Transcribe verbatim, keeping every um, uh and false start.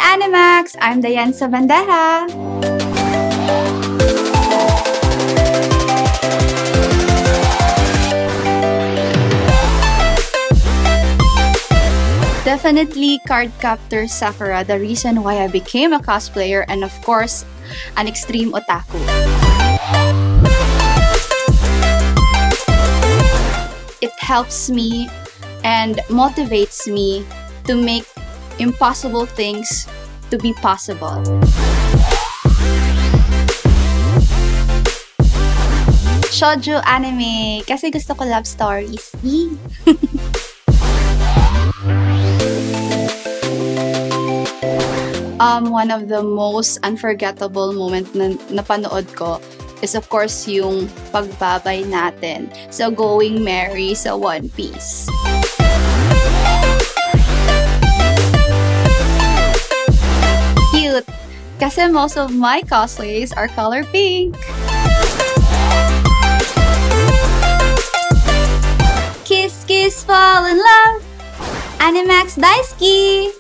Animax! I'm Diane Sabandeja! Definitely Cardcaptor Sakura, the reason why I became a cosplayer, and of course, an extreme otaku. It helps me and motivates me to make impossible things to be possible. Shoujo anime, kasi gusto ko love stories. Um, one of the most unforgettable moment na napanood ko is of course yung pagbabay natin sa Going Merry sa One Piece. Cute! Kasi most of my cosplays are color pink. Kiss, kiss, fall in love! Animax daisuki!